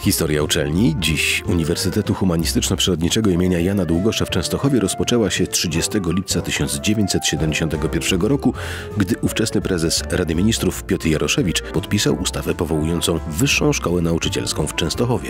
Historia uczelni, dziś Uniwersytetu Humanistyczno-Przyrodniczego imienia Jana Długosza w Częstochowie, rozpoczęła się 30 lipca 1971 roku, gdy ówczesny prezes Rady Ministrów Piotr Jaroszewicz podpisał ustawę powołującą Wyższą Szkołę Nauczycielską w Częstochowie.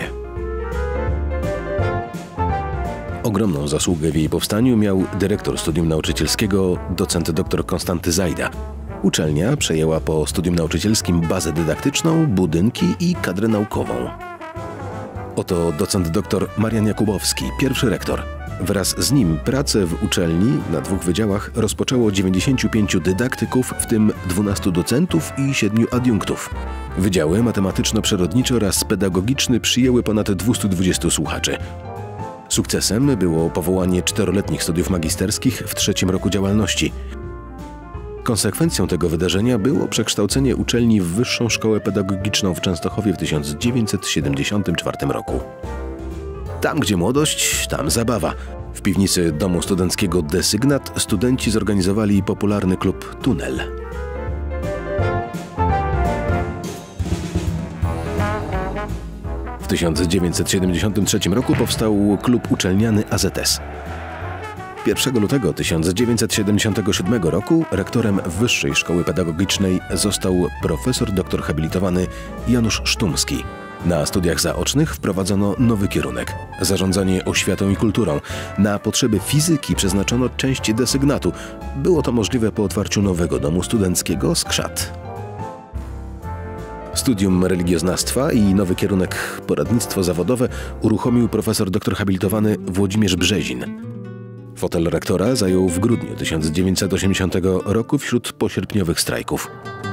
Ogromną zasługę w jej powstaniu miał dyrektor studium nauczycielskiego, docent dr Konstanty Zajda. Uczelnia przejęła po studium nauczycielskim bazę dydaktyczną, budynki i kadrę naukową. Oto docent dr Marian Jakubowski, pierwszy rektor. Wraz z nim pracę w uczelni na 2 wydziałach rozpoczęło 95 dydaktyków, w tym 12 docentów i 7 adiunktów. Wydziały matematyczno-przyrodniczy oraz pedagogiczny przyjęły ponad 220 słuchaczy. Sukcesem było powołanie 4-letnich studiów magisterskich w 3. roku działalności. Konsekwencją tego wydarzenia było przekształcenie uczelni w Wyższą Szkołę Pedagogiczną w Częstochowie w 1974 roku. Tam, gdzie młodość, tam zabawa. W piwnicy domu studenckiego Desygnat studenci zorganizowali popularny klub Tunel. W 1973 roku powstał klub uczelniany AZS. 1 lutego 1977 roku rektorem Wyższej Szkoły Pedagogicznej został profesor doktor habilitowany Janusz Sztumski. Na studiach zaocznych wprowadzono nowy kierunek – zarządzanie oświatą i kulturą. Na potrzeby fizyki przeznaczono część desygnatu. Było to możliwe po otwarciu nowego domu studenckiego Skrzat. Studium religioznawstwa i nowy kierunek poradnictwo zawodowe uruchomił profesor doktor habilitowany Włodzimierz Brzezin. Fotel rektora zajął w grudniu 1980 roku wśród posierpniowych strajków.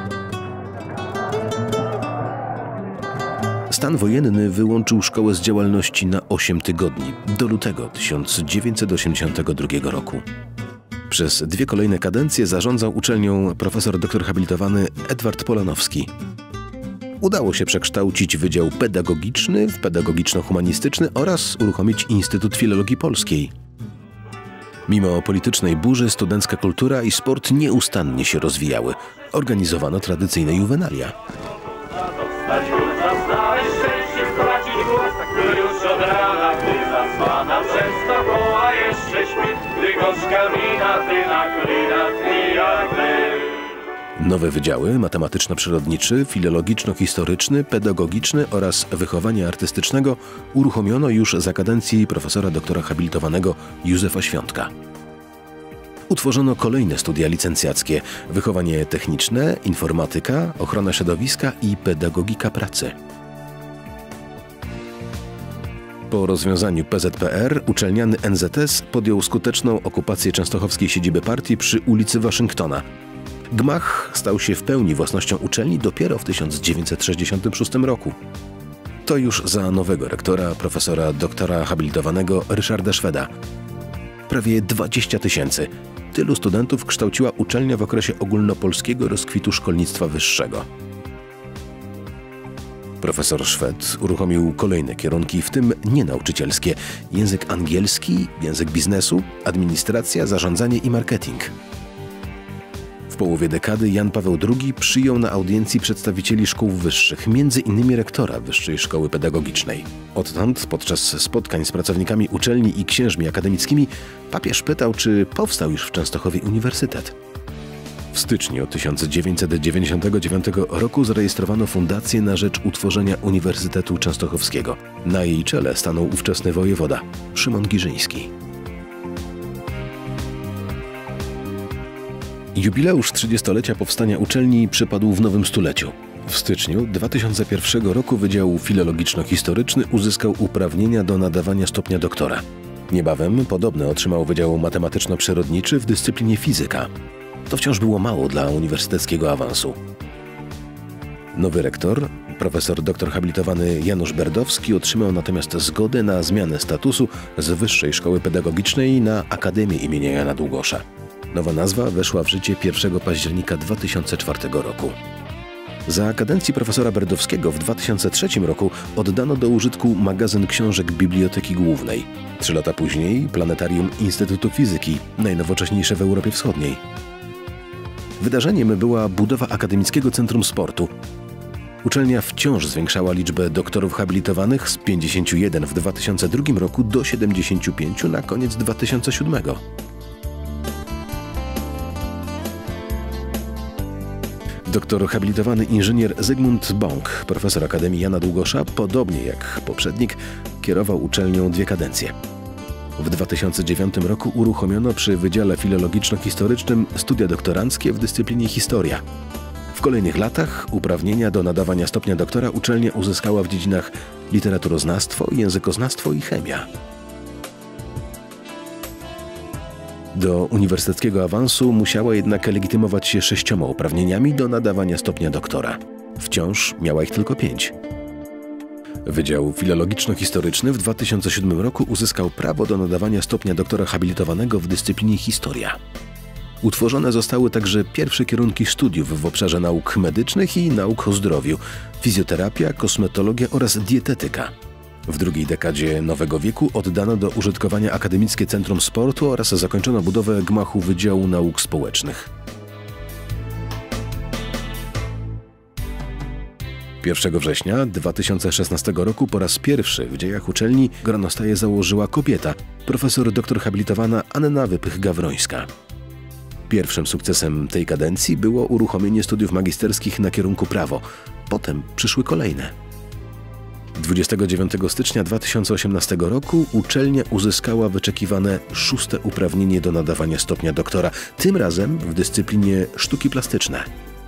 Stan wojenny wyłączył szkołę z działalności na 8 tygodni, do lutego 1982 roku. Przez 2 kolejne kadencje zarządzał uczelnią profesor doktor habilitowany Edward Polanowski. Udało się przekształcić Wydział Pedagogiczny w Pedagogiczno-Humanistyczny oraz uruchomić Instytut Filologii Polskiej. Mimo politycznej burzy studencka kultura i sport nieustannie się rozwijały. Organizowano tradycyjne juwenalia. Nowe wydziały matematyczno-przyrodniczy, filologiczno-historyczny, pedagogiczny oraz wychowania artystycznego uruchomiono już za kadencji profesora doktora habilitowanego Józefa Świątka. Utworzono kolejne studia licencjackie – wychowanie techniczne, informatyka, ochrona środowiska i pedagogika pracy. Po rozwiązaniu PZPR uczelniany NZS podjął skuteczną okupację częstochowskiej siedziby partii przy ulicy Waszyngtona. Gmach stał się w pełni własnością uczelni dopiero w 1966 roku. To już za nowego rektora, profesora doktora habilitowanego Ryszarda Szweda. Prawie 20 000. Tylu studentów kształciła uczelnia w okresie ogólnopolskiego rozkwitu szkolnictwa wyższego. Profesor Szwed uruchomił kolejne kierunki, w tym nienauczycielskie: język angielski, język biznesu, administracja, zarządzanie i marketing. W połowie dekady Jan Paweł II przyjął na audiencji przedstawicieli szkół wyższych, m.in. rektora Wyższej Szkoły Pedagogicznej. Odtąd podczas spotkań z pracownikami uczelni i księżmi akademickimi papież pytał, czy powstał już w Częstochowie uniwersytet. W styczniu 1999 roku zarejestrowano fundację na rzecz utworzenia Uniwersytetu Częstochowskiego. Na jej czele stanął ówczesny wojewoda Szymon Giżyński. Jubileusz 30-lecia powstania uczelni przypadł w nowym stuleciu. W styczniu 2001 roku Wydział Filologiczno-Historyczny uzyskał uprawnienia do nadawania stopnia doktora. Niebawem podobne otrzymał Wydział Matematyczno-Przyrodniczy w dyscyplinie fizyka. To wciąż było mało dla uniwersyteckiego awansu. Nowy rektor, profesor doktor habilitowany Janusz Berdowski, otrzymał natomiast zgodę na zmianę statusu z Wyższej Szkoły Pedagogicznej na Akademię imienia Jana Długosza. Nowa nazwa weszła w życie 1 października 2004 roku. Za kadencji profesora Berdowskiego w 2003 roku oddano do użytku magazyn książek Biblioteki Głównej. 3 lata później planetarium Instytutu Fizyki, najnowocześniejsze w Europie Wschodniej. Wydarzeniem była budowa Akademickiego Centrum Sportu. Uczelnia wciąż zwiększała liczbę doktorów habilitowanych z 51 w 2002 roku do 75 na koniec 2007. Doktor habilitowany inżynier Zygmunt Bąk, profesor Akademii Jana Długosza, podobnie jak poprzednik, kierował uczelnią 2 kadencje. W 2009 roku uruchomiono przy Wydziale Filologiczno-Historycznym studia doktoranckie w dyscyplinie historia. W kolejnych latach uprawnienia do nadawania stopnia doktora uczelnia uzyskała w dziedzinach literaturoznawstwo, językoznawstwo i chemia. Do uniwersyteckiego awansu musiała jednak legitymować się 6 uprawnieniami do nadawania stopnia doktora. Wciąż miała ich tylko 5. Wydział Filologiczno-Historyczny w 2007 roku uzyskał prawo do nadawania stopnia doktora habilitowanego w dyscyplinie historia. Utworzone zostały także pierwsze kierunki studiów w obszarze nauk medycznych i nauk o zdrowiu, fizjoterapia, kosmetologia oraz dietetyka. W drugiej dekadzie nowego wieku oddano do użytkowania Akademickie Centrum Sportu oraz zakończono budowę gmachu Wydziału Nauk Społecznych. 1 września 2016 roku po raz pierwszy w dziejach uczelni gronostaje założyła kobieta, profesor doktor habilitowana Anna Wypych-Gawrońska. Pierwszym sukcesem tej kadencji było uruchomienie studiów magisterskich na kierunku prawo. Potem przyszły kolejne. 29 stycznia 2018 roku uczelnia uzyskała wyczekiwane 6. uprawnienie do nadawania stopnia doktora, tym razem w dyscyplinie sztuki plastyczne.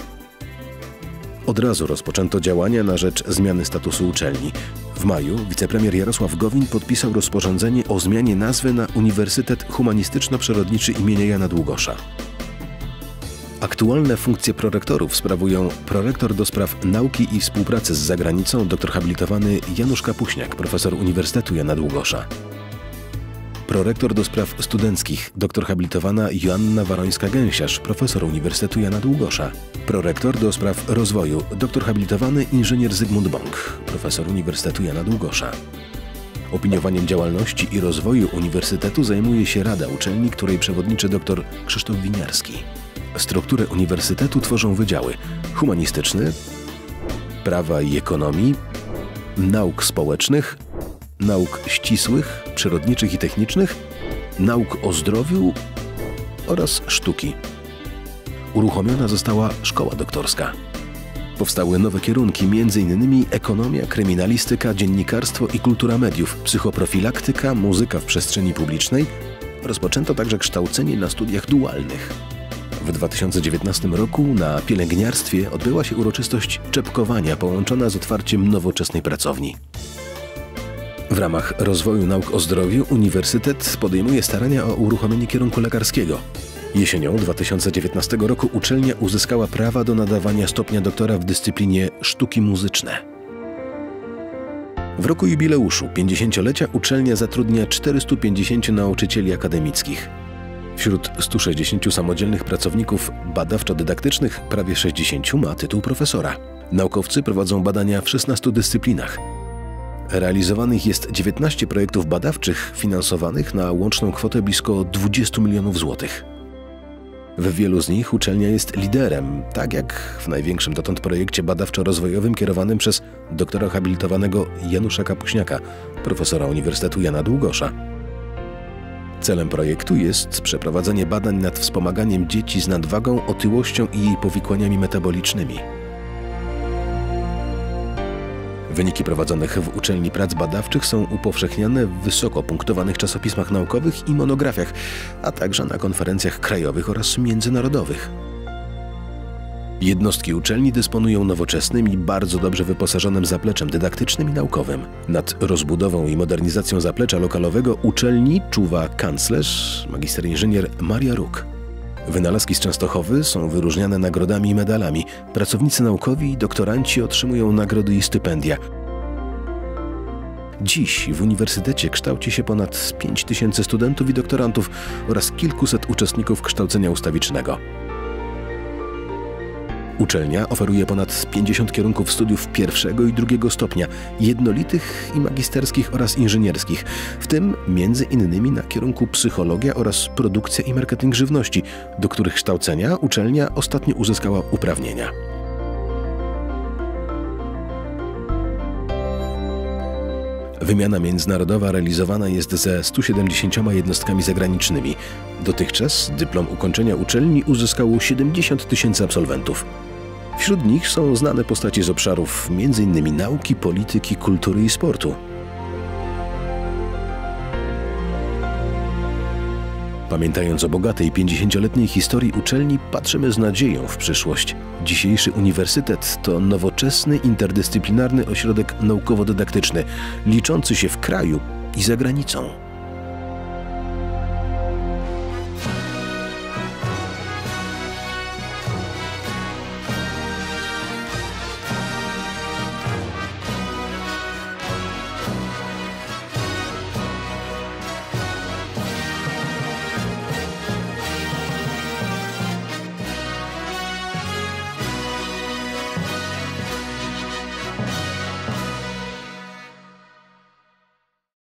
Od razu rozpoczęto działania na rzecz zmiany statusu uczelni. W maju wicepremier Jarosław Gowin podpisał rozporządzenie o zmianie nazwy na Uniwersytet Humanistyczno-Przyrodniczy im. Jana Długosza. Aktualne funkcje prorektorów sprawują prorektor do spraw nauki i współpracy z zagranicą dr habilitowany Janusz Kapuśniak, profesor Uniwersytetu Jana Długosza. Prorektor do spraw studenckich dr habilitowana Joanna Warońska-Gęsiarz, profesor Uniwersytetu Jana Długosza. Prorektor do spraw rozwoju dr habilitowany inżynier Zygmunt Bąk, profesor Uniwersytetu Jana Długosza. Opiniowaniem działalności i rozwoju uniwersytetu zajmuje się Rada Uczelni, której przewodniczy dr Krzysztof Winiarski. Strukturę uniwersytetu tworzą wydziały humanistyczny, prawa i ekonomii, nauk społecznych, nauk ścisłych, przyrodniczych i technicznych, nauk o zdrowiu oraz sztuki. Uruchomiona została szkoła doktorska. Powstały nowe kierunki, m.in. ekonomia, kryminalistyka, dziennikarstwo i kultura mediów, psychoprofilaktyka, muzyka w przestrzeni publicznej. Rozpoczęto także kształcenie na studiach dualnych. W 2019 roku na pielęgniarstwie odbyła się uroczystość czepkowania połączona z otwarciem nowoczesnej pracowni. W ramach rozwoju nauk o zdrowiu uniwersytet podejmuje starania o uruchomienie kierunku lekarskiego. Jesienią 2019 roku uczelnia uzyskała prawa do nadawania stopnia doktora w dyscyplinie sztuki muzyczne. W roku jubileuszu 50-lecia uczelnia zatrudnia 450 nauczycieli akademickich. Wśród 160 samodzielnych pracowników badawczo-dydaktycznych prawie 60 ma tytuł profesora. Naukowcy prowadzą badania w 16 dyscyplinach. Realizowanych jest 19 projektów badawczych finansowanych na łączną kwotę blisko 20 milionów złotych. W wielu z nich uczelnia jest liderem, tak jak w największym dotąd projekcie badawczo-rozwojowym kierowanym przez doktora habilitowanego Janusza Kapuśniaka, profesora Uniwersytetu Jana Długosza. Celem projektu jest przeprowadzenie badań nad wspomaganiem dzieci z nadwagą, otyłością i jej powikłaniami metabolicznymi. Wyniki prowadzonych w uczelni prac badawczych są upowszechniane w wysoko punktowanych czasopismach naukowych i monografiach, a także na konferencjach krajowych oraz międzynarodowych. Jednostki uczelni dysponują nowoczesnym i bardzo dobrze wyposażonym zapleczem dydaktycznym i naukowym. Nad rozbudową i modernizacją zaplecza lokalowego uczelni czuwa kanclerz, magister inżynier Maria Róg. Wynalazki z Częstochowy są wyróżniane nagrodami i medalami. Pracownicy naukowi i doktoranci otrzymują nagrody i stypendia. Dziś w uniwersytecie kształci się ponad 5000 studentów i doktorantów oraz kilkuset uczestników kształcenia ustawicznego. Uczelnia oferuje ponad 50 kierunków studiów pierwszego i drugiego stopnia, jednolitych i magisterskich oraz inżynierskich, w tym m.in. na kierunku psychologia oraz produkcja i marketing żywności, do których kształcenia uczelnia ostatnio uzyskała uprawnienia. Wymiana międzynarodowa realizowana jest ze 170 jednostkami zagranicznymi. Dotychczas dyplom ukończenia uczelni uzyskało 70 000 absolwentów. Wśród nich są znane postacie z obszarów m.in. nauki, polityki, kultury i sportu. Pamiętając o bogatej 50-letniej historii uczelni, patrzymy z nadzieją w przyszłość. Dzisiejszy uniwersytet to nowoczesny, interdyscyplinarny ośrodek naukowo-dydaktyczny, liczący się w kraju i za granicą.